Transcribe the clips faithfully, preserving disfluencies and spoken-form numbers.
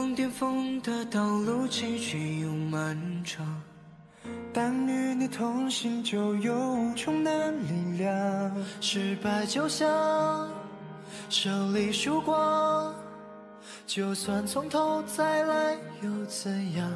往巅峰的道路崎岖又漫长， 但与你同行就有无穷的力量。 失败就像胜利曙光，就算从头再来又怎样？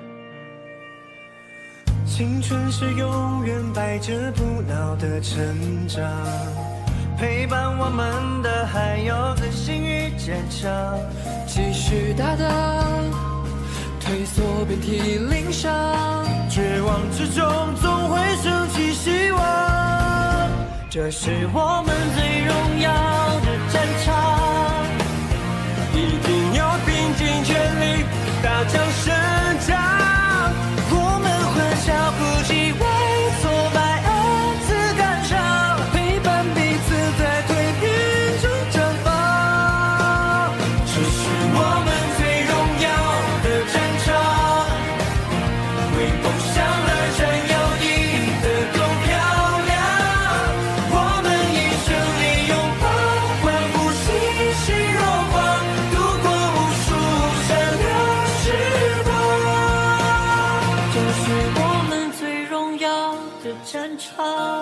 青春是永远百折不挠的成长， 陪伴我们的还有自信与坚强。 继续打倒，退缩遍体鳞伤， 绝望之中总会升起希望，这是我们最荣耀的战场， 一定要拼尽全力大将胜仗。 我们欢笑哭泣，为挫败暗自感伤，陪伴彼此在蜕变中绽放。 这是我们最荣耀的战场，为梦想而战，友谊的够漂亮。我们以胜利拥抱，欢呼欣喜若狂，度过无数闪亮时光。 这是我们最荣耀的战场。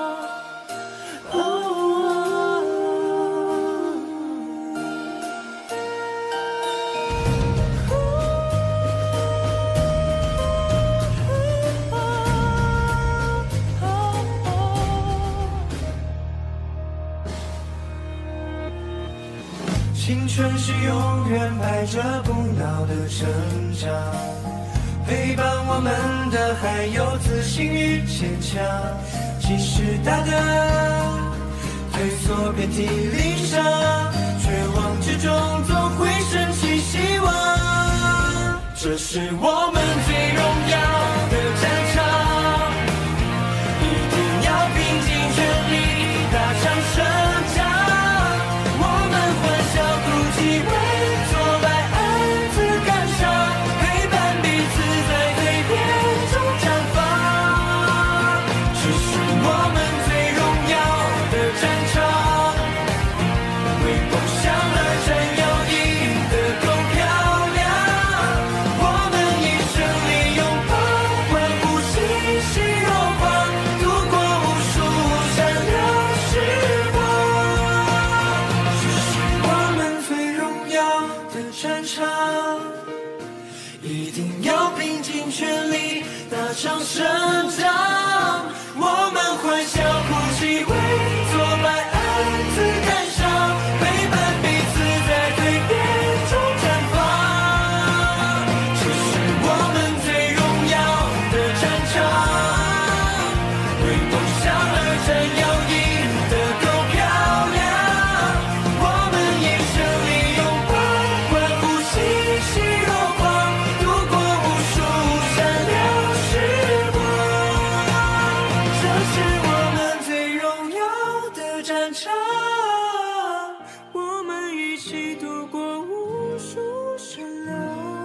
青春是永远百折不挠的成长，陪伴我们的还有自信与坚强。即使打得退缩遍体鳞伤，绝望之中总会升起希望。这是我们最荣耀的战场，一定要拼尽全力打场胜仗。我们欢笑哭泣，为挫败暗自感伤，陪伴彼此在蜕变中绽放。这是我们最荣耀的战场，为梦想而战，友谊的够漂亮。我们以胜利拥抱，欢呼欣喜若狂，度过无数闪亮时光。这是我们最荣耀的战场，一定要拼尽全力打场胜仗。我们欢笑哭泣，为挫败暗自感伤，陪伴彼此在蜕变中绽放。这是我们最荣耀的战场，为梦想而战，友谊的够漂亮。我们以胜利拥抱，欢呼欣喜若狂，度过无数闪亮时光。这是我们最荣耀的战场，我们一起度过无数闪亮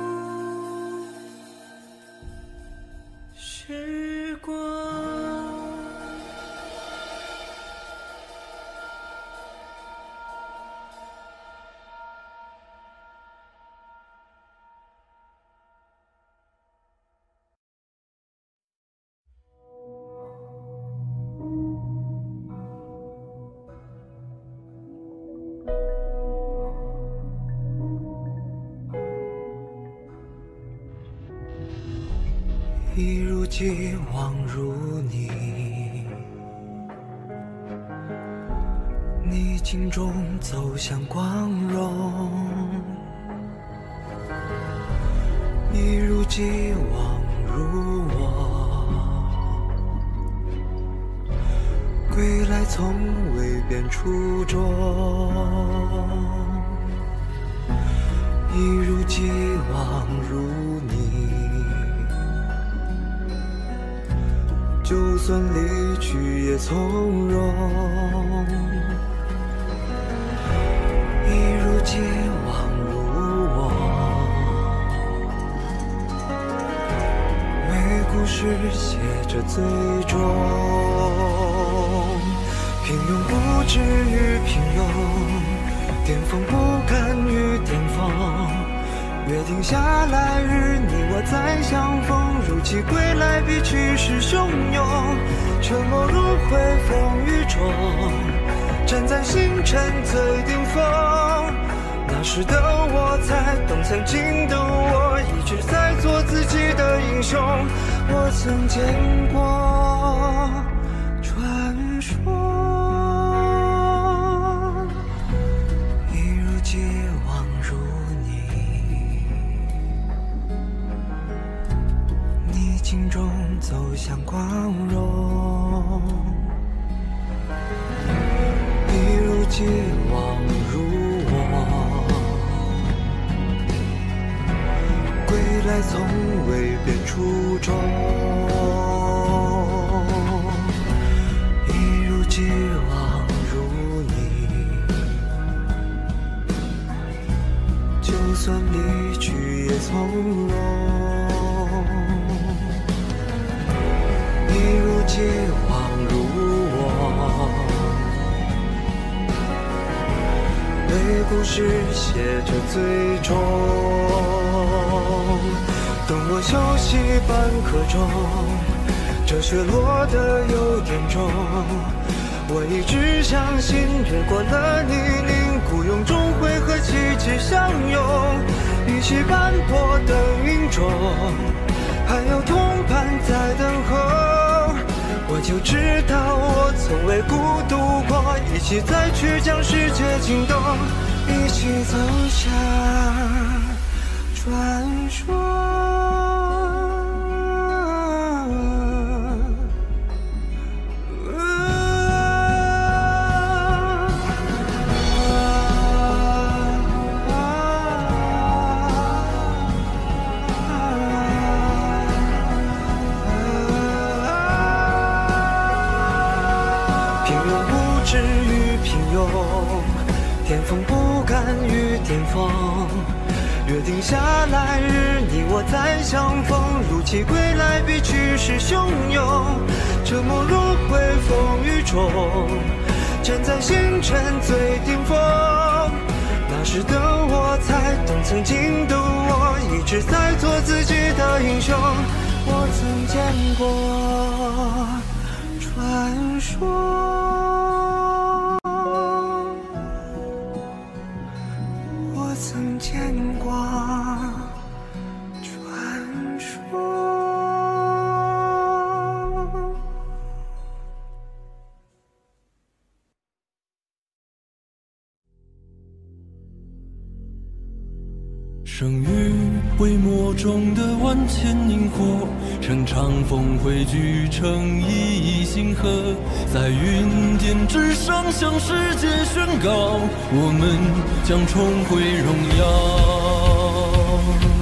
时光。 一如既往如你，逆境中走向光荣。一如既往如我，归来从未变初衷。一如既往如你，就算离去也从容。一如既往如我，为故事写着最终。平庸不止于平庸，巅峰不甘于巅峰， 约定下来日，你我再相逢。如期归来，比去时汹涌。沉默如灰，风雨中，站在星辰最顶峰。那时的我才懂，曾经的我一直在做自己的英雄。我曾见过传说，一如既往如你，逆境中走向光荣，一如既往如我，归来从未变初衷，一如既往如你，就算离去也从容，一如既往如我，为故事写着最终。等我休息半刻钟，这雪落得有点重。我一直相信，越过了泥泞，孤勇终会和奇迹相拥。一起斑驳的云中，还有同伴在等候。我就知道我从未孤独过，一起再去将世界惊动，一起走向传说。巅峰不甘于巅峰，约定下来日，你我再相逢。如期归来，比去时汹涌。沉默如灰，风雨中，站在星辰最顶峰。那时的我才懂，曾经的我一直在做自己的英雄。我曾见过传说。曾见过传说。 生于微末中的万千萤火，乘长风汇聚成一亿星河，在云巅之上向世界宣告，我们将重回荣耀。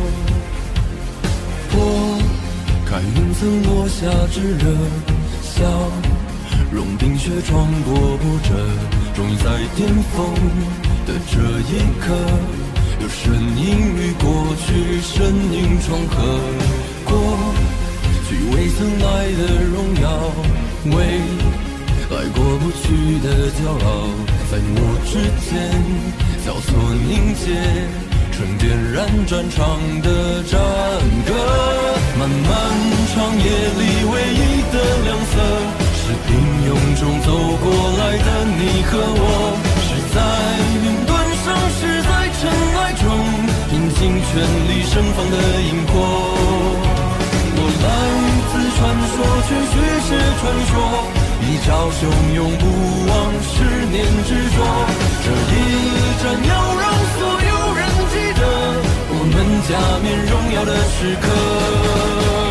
拨开云层落下炙热笑，融冰雪穿过波折，终于在巅峰的这一刻，有身影与过去身影重合，过去未曾来的荣耀，未来过不去的骄傲，在我之间交错凝结，成点燃战场的战歌。漫漫长夜里唯一的亮色，是平庸中走过来的你和我，是在云端上，是在尘埃中，拼尽全力盛放的萤火。我来自传说，却续写传说，一朝汹涌不忘十年执着。这一战要让所有人记得，我们加冕荣耀的时刻。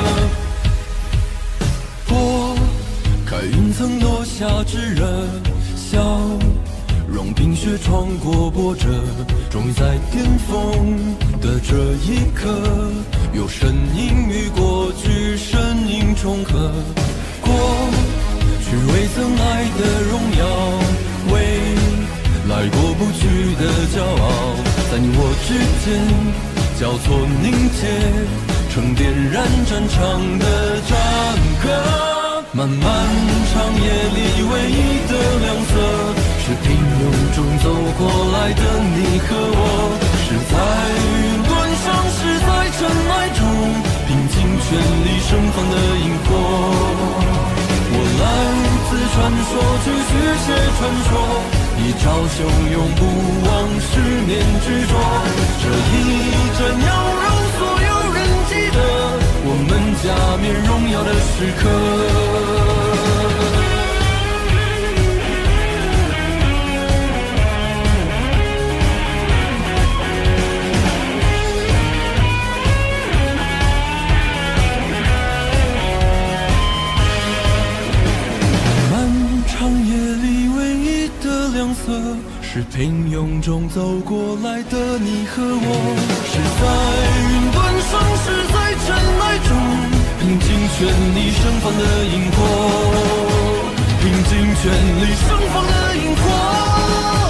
拨开云层落下炙热笑，融冰雪穿过波折，终于在巅峰的这一刻，有身影与过去身影重合，过去未曾来的荣耀，未来过不去的骄傲，在你我之间交错凝结，成点燃战场的战歌。漫漫长夜里唯一的亮色，是平庸中走过来的你和我，是在云端说，去续写传说，一朝汹涌不忘十年执着。这一战要让所有人记得，我们加冕荣耀的时刻。是平庸中走过来的你和我，是在云端上，是在尘埃中，拼尽全力盛放的萤火，拼尽全力盛放的萤火。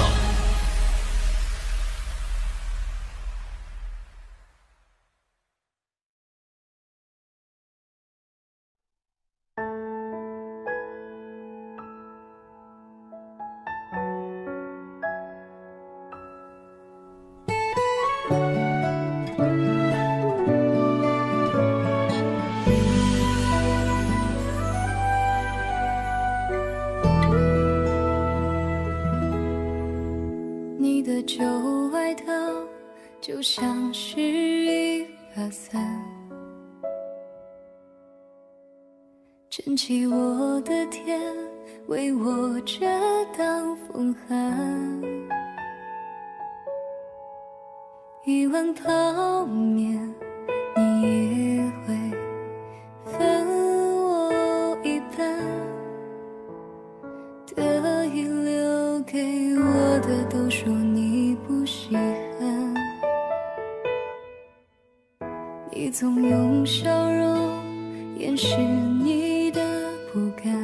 旧外套就像是一把伞，撑起我的天，为我遮挡风寒。一碗泡面，你也会分我一半，得意留给我的都说你不稀罕，你总用笑容掩饰你的不甘，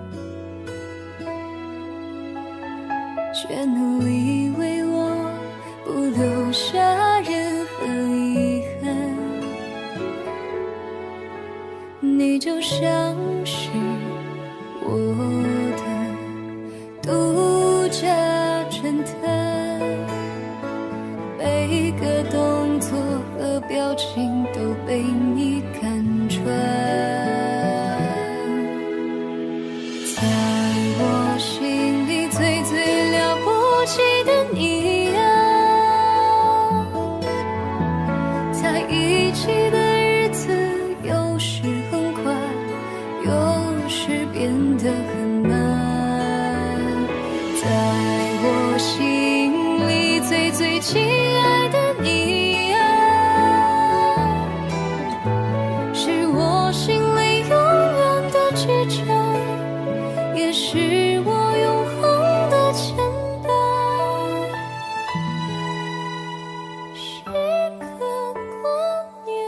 却努力为我不留下任何遗憾。你就像是我的独家侦探，每个动作和表情都被你看穿。在我心里最最了不起的你啊，在一起的日子有时很快，有时变得很慢。在我心里最最亲爱的你啊，是我心里永远的支撑，也是我永恒的牵绊，时刻挂念。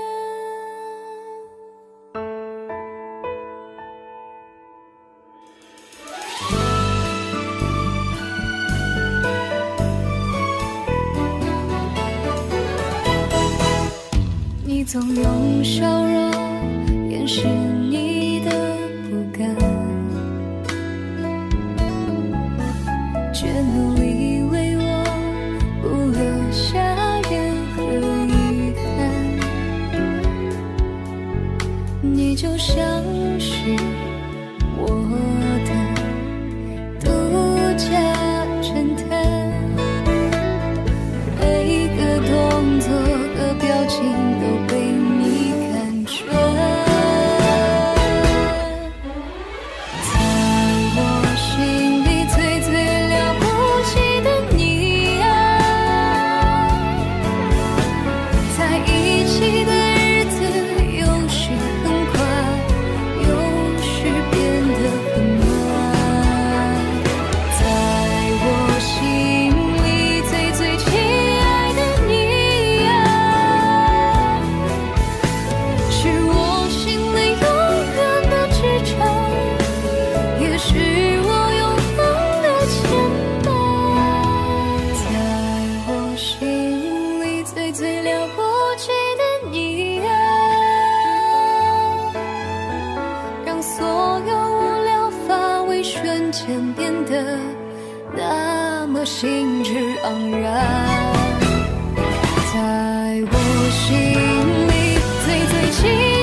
你总用笑容掩饰你的不甘，却努力为我不留下任何遗憾。你就像是我的独家侦探，每个动作和表情都被你看穿。在我心里最最了不起的你啊，在一起的日子有时很快，有时变得很慢。在我心里最最亲爱的你啊，是我心里永远的支撑，也是我永恒的牵绊。在我心里最最了不起的你啊，让所有无聊乏味瞬间变得那么兴致盎然。在我心里最最亲